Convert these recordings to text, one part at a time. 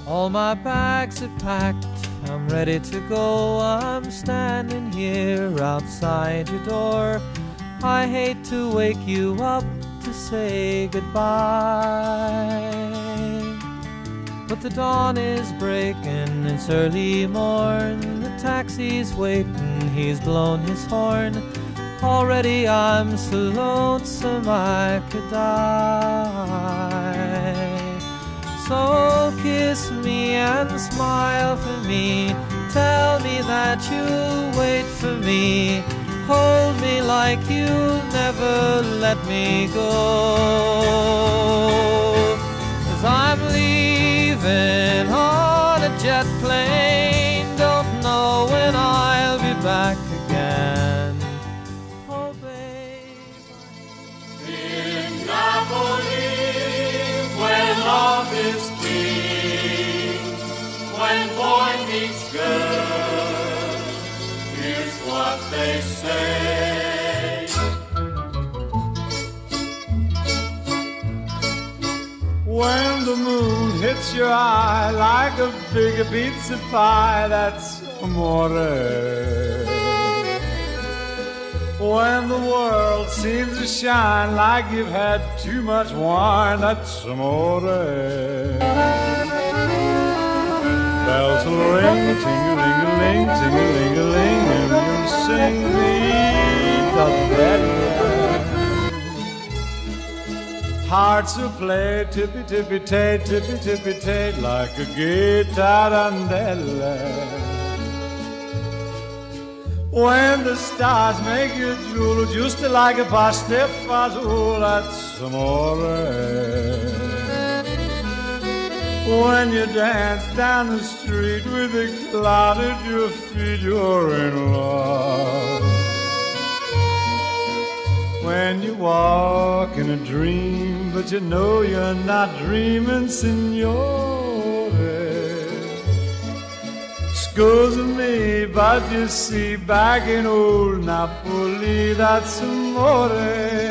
All my bags are packed, I'm ready to go. I'm standing here outside your door. I hate to wake you up to say goodbye, but the dawn is breaking, it's early morn. The taxi's waiting, he's blown his horn. Already I'm so lonesome I could die. So kiss me and smile for me. Tell me that you'll wait for me. Hold me like you'll never let me go. 'Cause I'm leaving on a jet plane. Don't know when I'll be back again. Oh, babe. In Napoli, where love is king, when boy meets girl, here's what they say. When the moon hits your eye like a big pizza pie, that's amore. When the world seems to shine like you've had too much wine, that's amore. Bells will ring, ting-a-ling-a-ling, ting-a-ling-a-ling, and you'll sing Vita Bella. Hearts will play tippy-tippy-tay, tippy-tippy-tay, like a gay tarantella. When the stars make you drool, just like a pasta fazool, that's amore. When you dance down the street with a cloud at your feet, you're in love. When you walk in a dream, but you know you're not dreaming, signore. Scusa me, but you see, back in old Napoli, that's amore.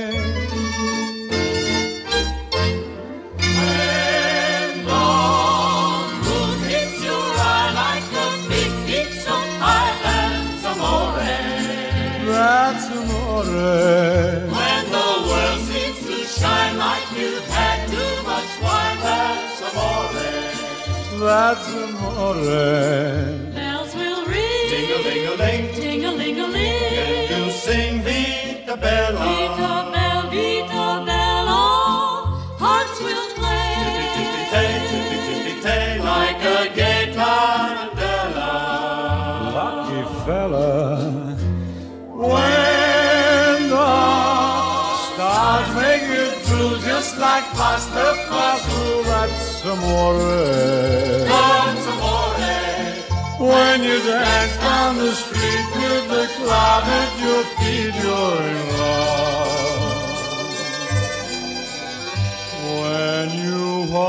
When the moon hits your eye like a big pizza pie, that's amore. That's amore. When the world seems to shine like you've had too much wine, that's amore. That's amore. Bells will ring, Ting-a-ling-a-ling, ting-a-ling-a-ling, and you'll sing Vita Bella. Vita Bella, Vita Bella. Hearts will play, Tippy-tippy-tay, tippy-tippy-tay, like a gay tarantella. Lucky fella. When the stars make you drool just like pasta fazool, that's amore. That's amore. When you dance down the street with the cloud at your feet, you're in love. When you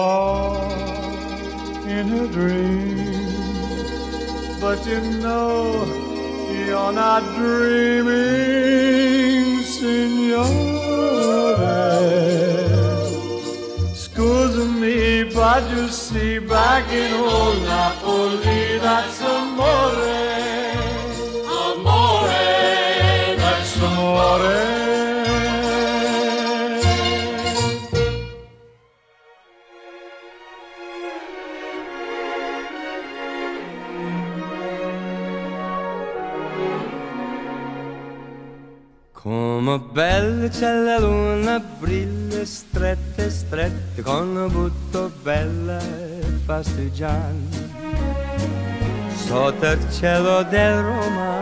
walk in a dream, but you know you're not dreaming, signore. Scusa me, but you see, back in old Napoli, that's amore. Amore, That's amore. Come belle c'è la luna, brille strette, strette, con un butto bella e fasteggiante, sotto il cielo del Roma.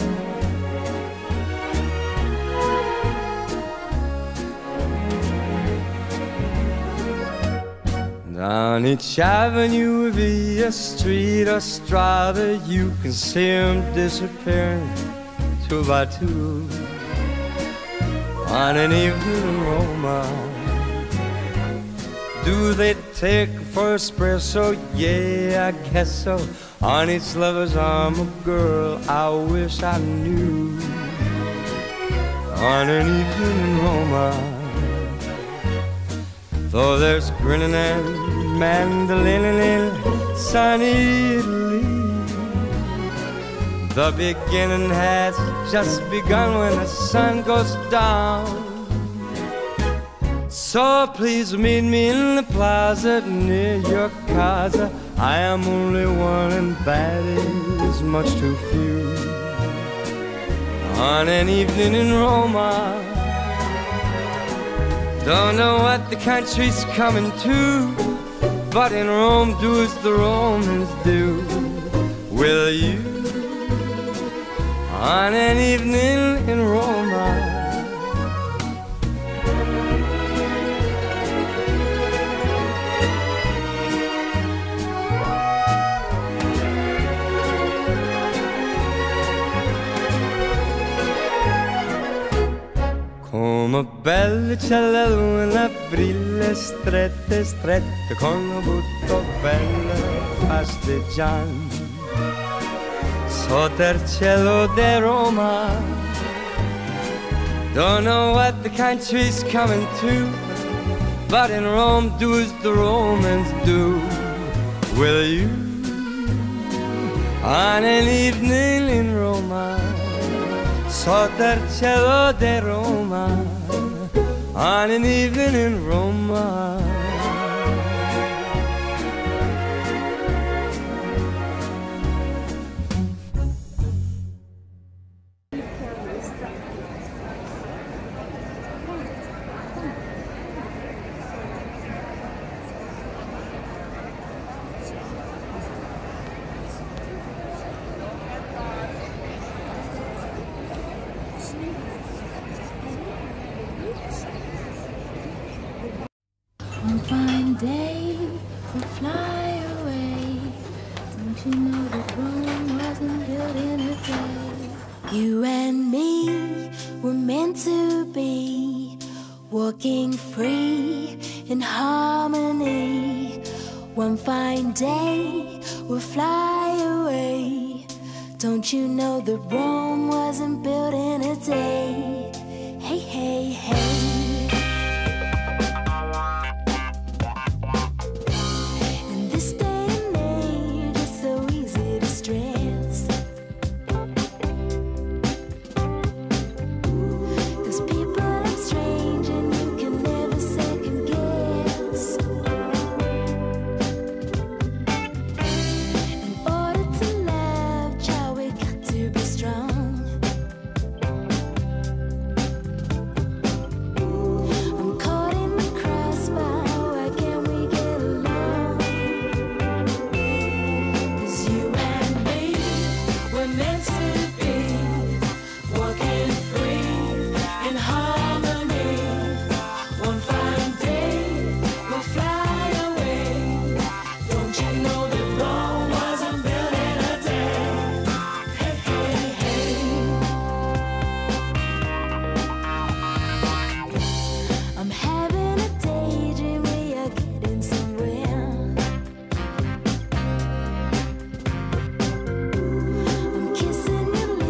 Down each avenue, via street or strada, you can see 'em disappearing two by two. On an evening in Roma, do they take for espresso? Yeah, I guess so. On each lover's arm, a girl I wish I knew. On an evening in Roma, though there's grinning and mandolin in sunny Italy. The beginning has just begun when the sun goes down. So please meet me in the plaza near your casa. I am only one and that is much too few. On an evening in Roma, don't know what the country's coming to, but in Rome do as the Romans do. Will you, on an evening in Roma? Come bell'uccello in aprile, strette, strette, con un butto bello pasteggiando sotto il cielo di Roma. Don't know what the country's coming to, but in Rome do as the Romans do. Will you, on an evening in Roma, sotto il cielo di Roma, on an evening in Roma? One fine day we'll fly away. Don't you know that Rome wasn't built in a day? You and me were meant to be, walking free in harmony. One fine day we'll fly away. Don't you know that Rome wasn't built in a day? Hey, hey, hey. Kissing your lips.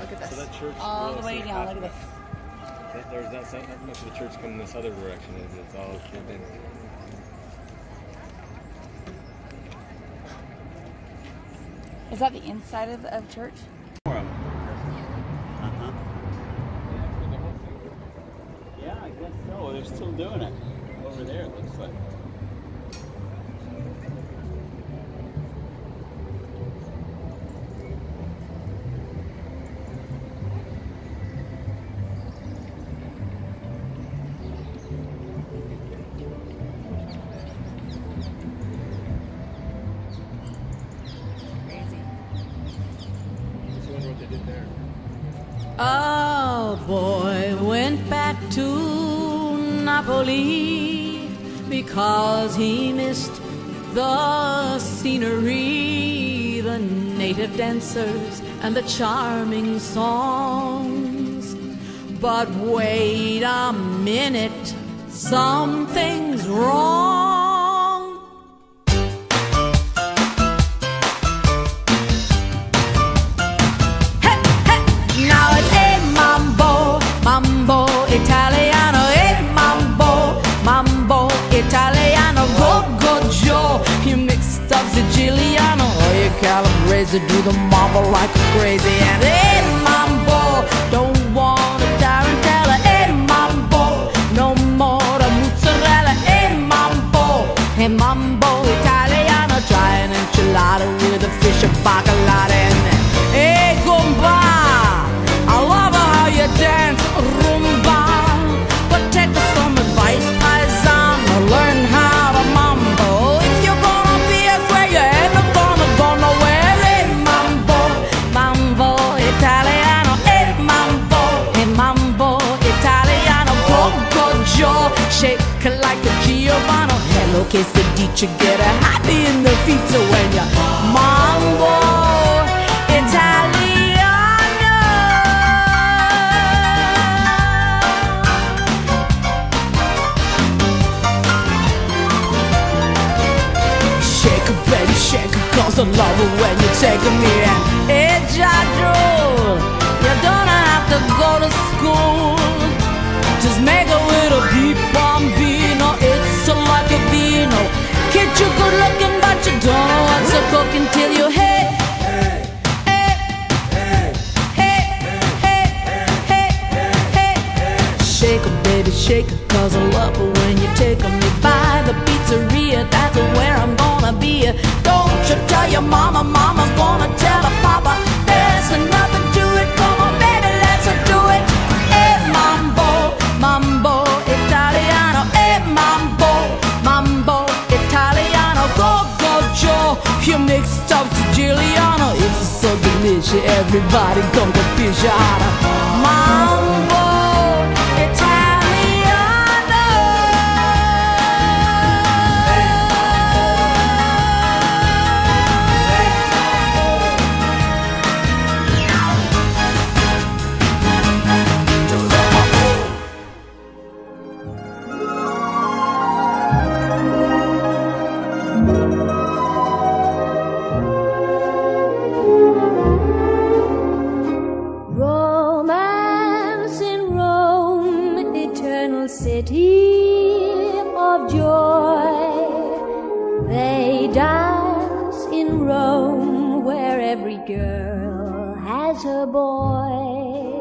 Look at this. So that church all the way down. Look at this. There's not much of the church coming this other direction. It's all filled in. Is that the inside of church? Yeah, I guess so. They're still doing it over there, it looks like. A boy went back to Napoli because he missed the scenery, the native dancers, and the charming songs. But wait a minute, something's wrong. Mambo Italiano, mambo Italiano, go Joe. You mixed up Siciliano, or you calabrese, do the mambo like crazy. And mambo, don't want a tarantella. Mambo, no more a mozzarella. Mambo Italiano, try an enchilada with a fish and bacalao. And gomba, I love how you dance rumba, but take some advice, paisan, learn how to mambo. If you're gonna be a swear, you ain't gonna go nowhere. Mambo Italiano, mambo Italiano, go Joe, shake like a Giovanni. Hello, quesadilla, get a happy in the feet, so when you mambo Italiano. Cause I love it when you're taking me in. Hey, Jadro, you don't have to go to school. Just make a little beef bambino. It's like a vino. Kid, you good looking, but you don't know what's a cooking till you hey. Shake it, baby, shake it, cause I love it when you're taking me by the pizzeria. That's where I'm gonna be. Don't you tell your mama, mama's gonna tell her papa. There's nothing to it, come on baby, let's do it. Hey, mambo Italiano. Hey, mambo Italiano. Go Joe, you mixed up Siciliano. It's so delicious, everybody come to fish out of mambo Italiano. City of joy, they dance in Rome where every girl has her boy.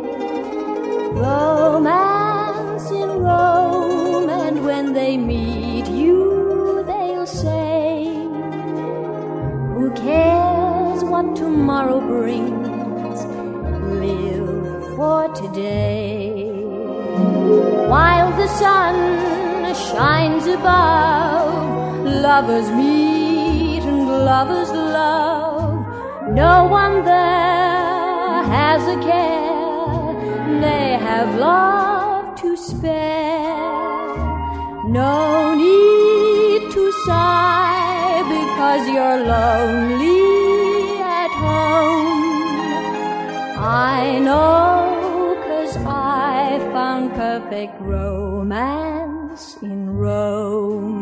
Romance in Rome, and when they meet you, they'll say, who cares what tomorrow brings? Live for today. While the sun shines above, lovers meet and lovers love. No one there has a care, they have love to spare. No need to sigh because you're lonely at home. I know, 'cause I found perfect romance in Rome.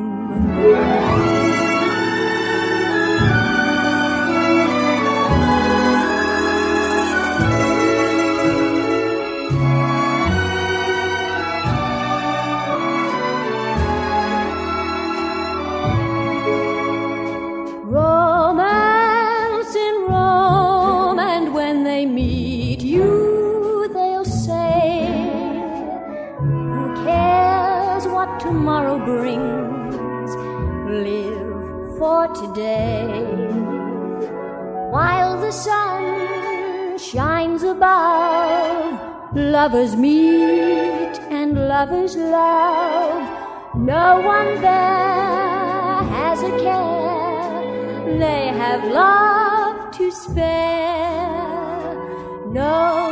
tomorrow brings. Live for today. While the sun shines above, lovers meet and lovers love. No one there has a care. They have love to spare. No